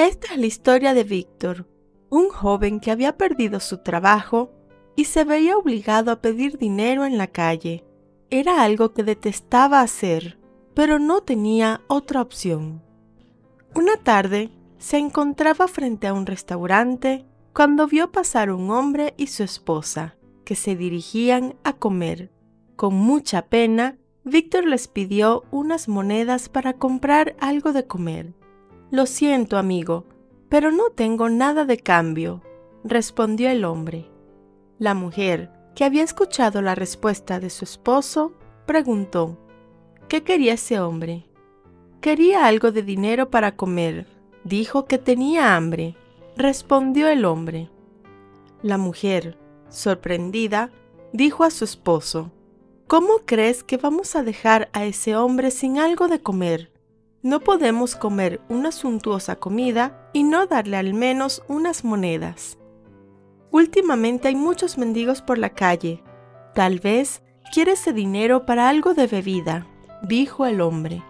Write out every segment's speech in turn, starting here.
Esta es la historia de Víctor, un joven que había perdido su trabajo y se veía obligado a pedir dinero en la calle. Era algo que detestaba hacer, pero no tenía otra opción. Una tarde se encontraba frente a un restaurante cuando vio pasar un hombre y su esposa, que se dirigían a comer. Con mucha pena, Víctor les pidió unas monedas para comprar algo de comer. «Lo siento, amigo, pero no tengo nada de cambio», respondió el hombre. La mujer, que había escuchado la respuesta de su esposo, preguntó: «¿Qué quería ese hombre?» «Quería algo de dinero para comer. Dijo que tenía hambre», respondió el hombre. La mujer, sorprendida, dijo a su esposo: «¿Cómo crees que vamos a dejar a ese hombre sin algo de comer? No podemos comer una suntuosa comida y no darle al menos unas monedas. Últimamente hay muchos mendigos por la calle. Tal vez quiere ese dinero para algo de bebida», dijo el hombre.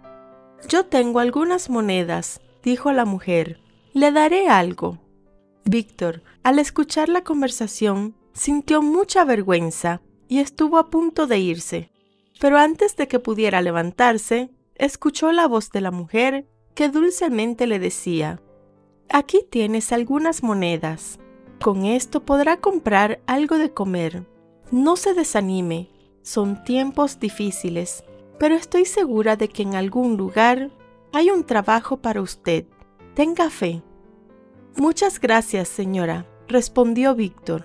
«Yo tengo algunas monedas», dijo la mujer. «Le daré algo». Víctor, al escuchar la conversación, sintió mucha vergüenza y estuvo a punto de irse. Pero antes de que pudiera levantarse, escuchó la voz de la mujer que dulcemente le decía: «Aquí tienes algunas monedas. Con esto podrá comprar algo de comer. No se desanime, son tiempos difíciles, pero estoy segura de que en algún lugar hay un trabajo para usted. Tenga fe». «Muchas gracias, señora», respondió Víctor.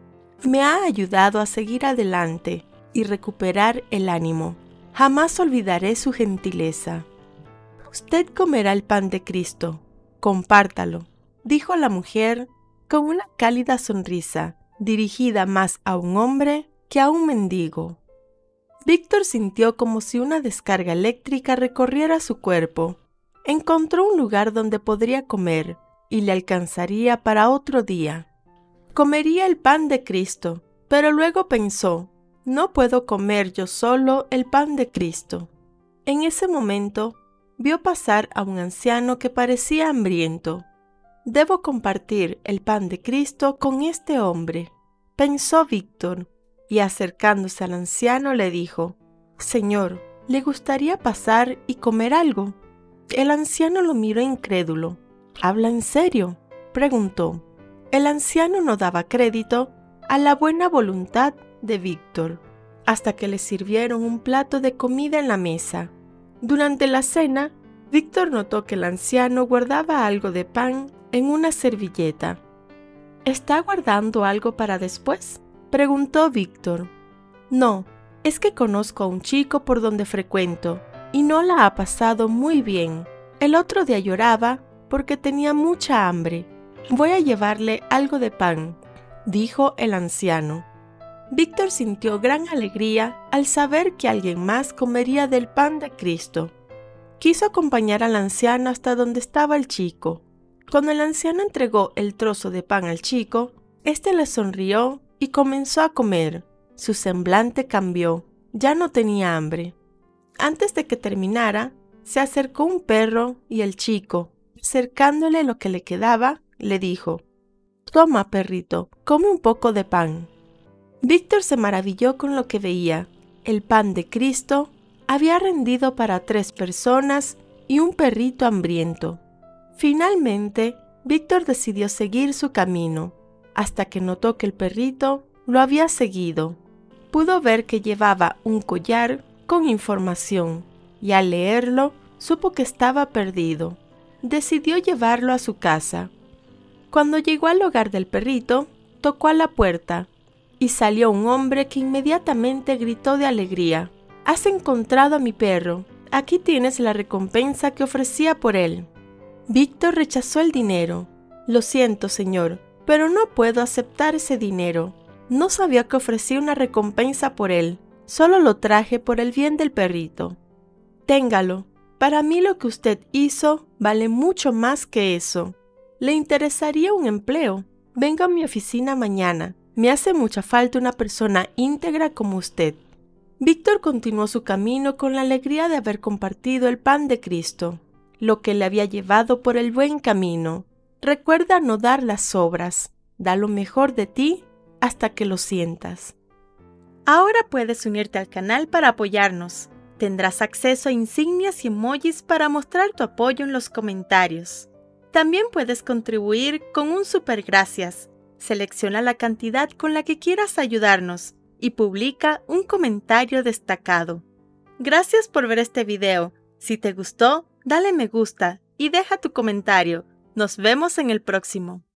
«Me ha ayudado a seguir adelante y recuperar el ánimo. Jamás olvidaré su gentileza». «Usted comerá el pan de Cristo. Compártalo», dijo la mujer con una cálida sonrisa, dirigida más a un hombre que a un mendigo. Víctor sintió como si una descarga eléctrica recorriera su cuerpo. Encontró un lugar donde podría comer y le alcanzaría para otro día. Comería el pan de Cristo, pero luego pensó: «No puedo comer yo solo el pan de Cristo». En ese momento, vio pasar a un anciano que parecía hambriento. «Debo compartir el pan de Cristo con este hombre», pensó Víctor, y acercándose al anciano le dijo: «Señor, ¿le gustaría pasar y comer algo?». El anciano lo miró incrédulo. «¿Habla en serio?», preguntó. El anciano no daba crédito a la buena voluntad de Víctor, hasta que le sirvieron un plato de comida en la mesa. Durante la cena, Víctor notó que el anciano guardaba algo de pan en una servilleta. «¿Está guardando algo para después?», preguntó Víctor. «No, es que conozco a un chico por donde frecuento y no la ha pasado muy bien. El otro día lloraba porque tenía mucha hambre. Voy a llevarle algo de pan», dijo el anciano. Víctor sintió gran alegría al saber que alguien más comería del pan de Cristo. Quiso acompañar al anciano hasta donde estaba el chico. Cuando el anciano entregó el trozo de pan al chico, éste le sonrió y comenzó a comer. Su semblante cambió, ya no tenía hambre. Antes de que terminara, se acercó un perro y el chico, acercándole lo que le quedaba, le dijo: «Toma, perrito, come un poco de pan». Víctor se maravilló con lo que veía. El pan de Cristo había rendido para 3 personas y un perrito hambriento. Finalmente, Víctor decidió seguir su camino, hasta que notó que el perrito lo había seguido. Pudo ver que llevaba un collar con información, y al leerlo, supo que estaba perdido. Decidió llevarlo a su casa. Cuando llegó al hogar del perrito, tocó a la puerta, y salió un hombre que inmediatamente gritó de alegría: «Has encontrado a mi perro. Aquí tienes la recompensa que ofrecía por él». Víctor rechazó el dinero. «Lo siento, señor, pero no puedo aceptar ese dinero. No sabía que ofrecía una recompensa por él. Solo lo traje por el bien del perrito». «Téngalo. Para mí lo que usted hizo vale mucho más que eso. ¿Le interesaría un empleo? Venga a mi oficina mañana. Me hace mucha falta una persona íntegra como usted». Víctor continuó su camino con la alegría de haber compartido el pan de Cristo. lo que le había llevado por el buen camino. Recuerda no dar las sobras. Da lo mejor de ti hasta que lo sientas. Ahora puedes unirte al canal para apoyarnos. Tendrás acceso a insignias y emojis para mostrar tu apoyo en los comentarios. También puedes contribuir con un super gracias. Selecciona la cantidad con la que quieras ayudarnos y publica un comentario destacado. Gracias por ver este video. Si te gustó, dale me gusta y deja tu comentario. Nos vemos en el próximo.